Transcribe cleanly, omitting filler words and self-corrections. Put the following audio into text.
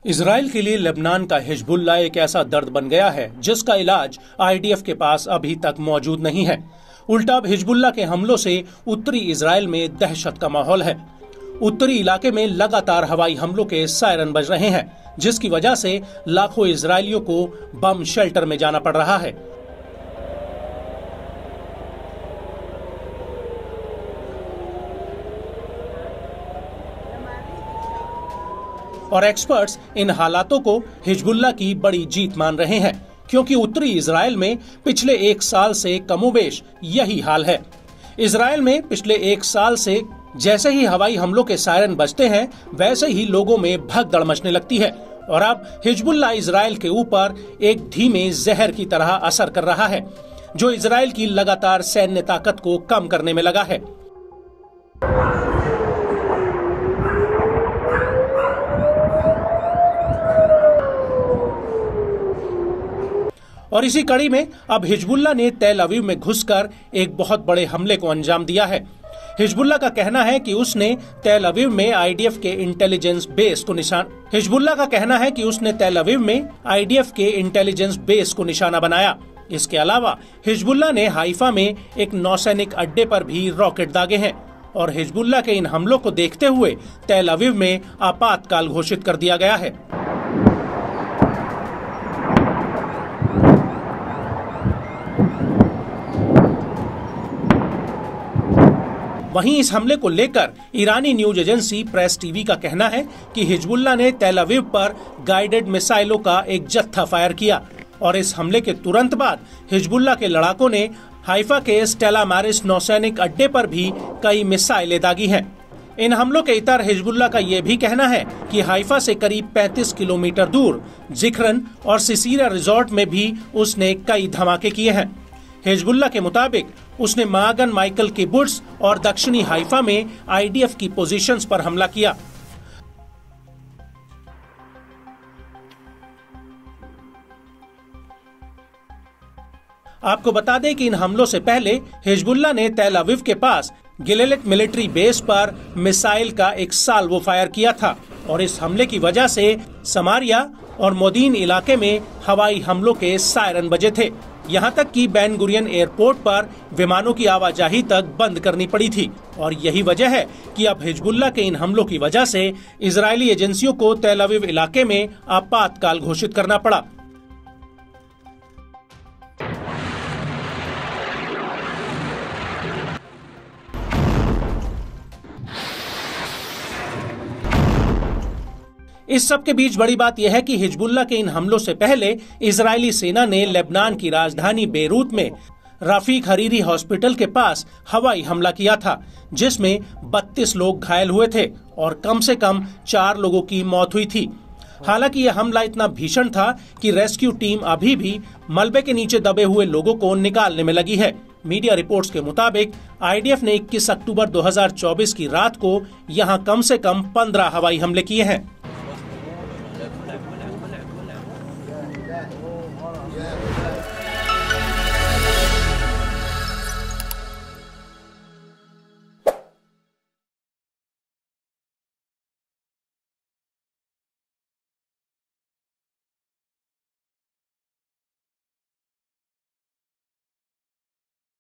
Israel के लिए Lebanon का हिजबुल्लाह एक ऐसा दर्द बन गया है जिसका इलाज आईडीएफ के पास अभी तक मौजूद नहीं है। उल्टा अब हिजबुल्लाह के हमलों से उत्तरी इजराइल में दहशत का माहौल है। उत्तरी इलाके में लगातार हवाई हमलों के सायरन बज रहे हैं, जिसकी वजह से लाखों इजरायलियों को बम शेल्टर में जाना पड़ रहा है। और एक्सपर्ट्स इन हालातों को हिजबुल्लाह की बड़ी जीत मान रहे हैं, क्योंकि उत्तरी इजराइल में पिछले एक साल से कमोबेश यही हाल है। इजराइल में पिछले एक साल से जैसे ही हवाई हमलों के सायरन बजते हैं, वैसे ही लोगों में भगदड़ मचने लगती है। और अब हिजबुल्लाह इजराइल के ऊपर एक धीमे जहर की तरह असर कर रहा है, जो इजराइल की लगातार सैन्य ताकत को कम करने में लगा है। और इसी कड़ी में अब हिजबुल्लाह ने तेल अवीव में घुसकर एक बहुत बड़े हमले को अंजाम दिया है। हिजबुल्लाह का कहना है कि उसने तेल अवीव में आईडीएफ के इंटेलिजेंस बेस को निशाना बनाया। इसके अलावा हिजबुल्लाह ने हाइफा में एक नौसैनिक अड्डे पर भी रॉकेट दागे हैं। और हिजबुल्लाह के इन हमलों को देखते हुए तेल अवीव में आपातकाल घोषित कर दिया गया है। वहीं इस हमले को लेकर ईरानी न्यूज एजेंसी प्रेस टीवी का कहना है कि हिजबुल्लाह ने तेल अवीव पर गाइडेड मिसाइलों का एक जत्था फायर किया। और इस हमले के तुरंत बाद हिजबुल्लाह के लड़ाकों ने हाइफा के स्टेला मारिस नौसैनिक अड्डे पर भी कई मिसाइलें दागी हैं। इन हमलों के इतर हिजबुल्लाह का ये भी कहना है कि हाइफा से करीब 35 किलोमीटर दूर जिक्रन और सिसीरा रिजॉर्ट में भी उसने कई धमाके किए हैं। हिजबुल्लाह के मुताबिक उसने मागन माइकल किबुट्स और दक्षिणी हाइफा में आईडीएफ की पोजीशंस पर हमला किया। आपको बता दें कि इन हमलों से पहले हिजबुल्लाह ने तेल अवीव के पास गिलेलेट मिलिट्री बेस पर मिसाइल का एक साल्वो फायर किया था। और इस हमले की वजह से समारिया और मोदीन इलाके में हवाई हमलों के सायरन बजे थे। यहाँ तक कि बेन गुरियन एयरपोर्ट पर विमानों की आवाजाही तक बंद करनी पड़ी थी। और यही वजह है कि अब हिजबुल्लाह के इन हमलों की वजह से इजरायली एजेंसियों को तेल अवीव इलाके में आपातकाल घोषित करना पड़ा। इस सब के बीच बड़ी बात यह है कि हिजबुल्लाह के इन हमलों से पहले इजरायली सेना ने लेबनान की राजधानी बेरूत में रफीक हरीरी हॉस्पिटल के पास हवाई हमला किया था, जिसमें 32 लोग घायल हुए थे और कम से कम 4 लोगों की मौत हुई थी। हालांकि यह हमला इतना भीषण था कि रेस्क्यू टीम अभी भी मलबे के नीचे दबे हुए लोगों को निकालने में लगी है। मीडिया रिपोर्ट्स के मुताबिक आईडीएफ ने 21 अक्टूबर 2024 की रात को यहां कम से कम 15 हवाई हमले किए हैं।